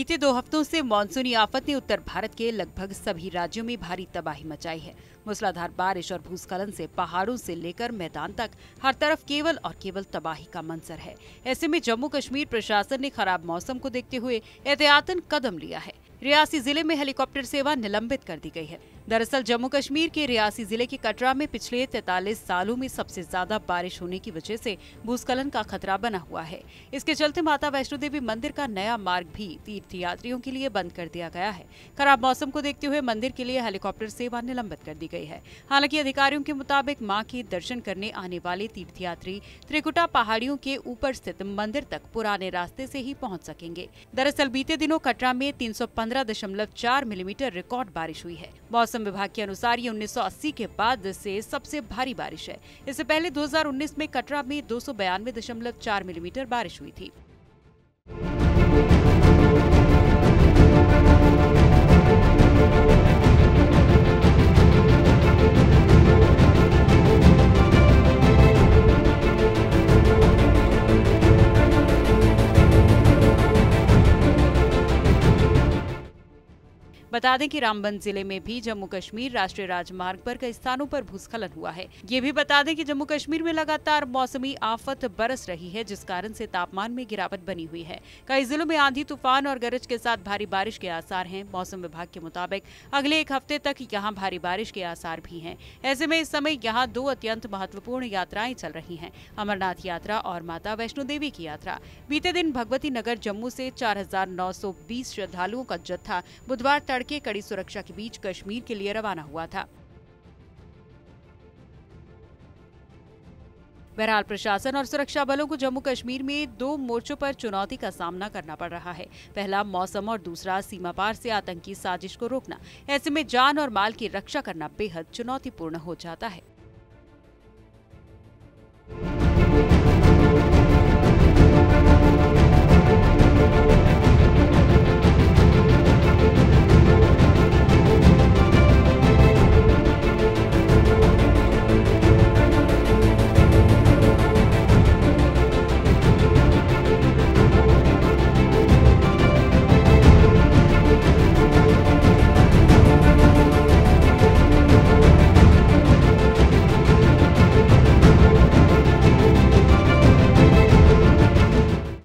बीते 2 हफ्तों से मानसूनी आफत ने उत्तर भारत के लगभग सभी राज्यों में भारी तबाही मचाई है। मूसलाधार बारिश और भूस्खलन से पहाड़ों से लेकर मैदान तक हर तरफ केवल और केवल तबाही का मंजर है। ऐसे में जम्मू कश्मीर प्रशासन ने खराब मौसम को देखते हुए एहतियातन कदम लिया है। रियासी जिले में हेलीकॉप्टर सेवा निलंबित कर दी गई है। दरअसल जम्मू कश्मीर के रियासी जिले के कटरा में पिछले 43 सालों में सबसे ज्यादा बारिश होने की वजह से भूस्खलन का खतरा बना हुआ है। इसके चलते माता वैष्णो देवी मंदिर का नया मार्ग भी तीर्थयात्रियों के लिए बंद कर दिया गया है। खराब मौसम को देखते हुए मंदिर के लिए हेलीकॉप्टर सेवा निलंबित कर दी गई है। हालांकि अधिकारियों के मुताबिक मां के दर्शन करने आने वाले तीर्थयात्री त्रिकुटा पहाड़ियों के ऊपर स्थित मंदिर तक पुराने रास्ते से ही पहुंच सकेंगे। दरअसल बीते दिनों कटरा में 315.4 मिलीमीटर रिकॉर्ड बारिश हुई है। मौसम विभाग के अनुसार ये 1980 के बाद से सबसे भारी बारिश है। इससे पहले 2019 में कटरा में 292.4 मिलीमीटर बारिश हुई थी। बता दें कि रामबन जिले में भी जम्मू कश्मीर राष्ट्रीय राजमार्ग पर कई स्थानों पर भूस्खलन हुआ है। ये भी बता दें कि जम्मू कश्मीर में लगातार मौसमी आफत बरस रही है, जिस कारण से तापमान में गिरावट बनी हुई है। कई जिलों में आंधी तूफान और गरज के साथ भारी बारिश के आसार हैं। मौसम विभाग के मुताबिक अगले 1 हफ्ते तक यहाँ भारी बारिश के आसार भी हैं। ऐसे में इस समय यहाँ 2 अत्यंत महत्वपूर्ण यात्राएं चल रही हैं, अमरनाथ यात्रा और माता वैष्णो देवी की यात्रा। बीते दिन भगवती नगर जम्मू से 4,920 श्रद्धालुओं का जत्था बुधवार तड़के कड़ी सुरक्षा के बीच कश्मीर के लिए रवाना हुआ था। बहरहाल प्रशासन और सुरक्षा बलों को जम्मू कश्मीर में 2 मोर्चों पर चुनौती का सामना करना पड़ रहा है। पहला मौसम और दूसरा सीमा पार से आतंकी साजिश को रोकना। ऐसे में जान और माल की रक्षा करना बेहद चुनौतीपूर्ण हो जाता है।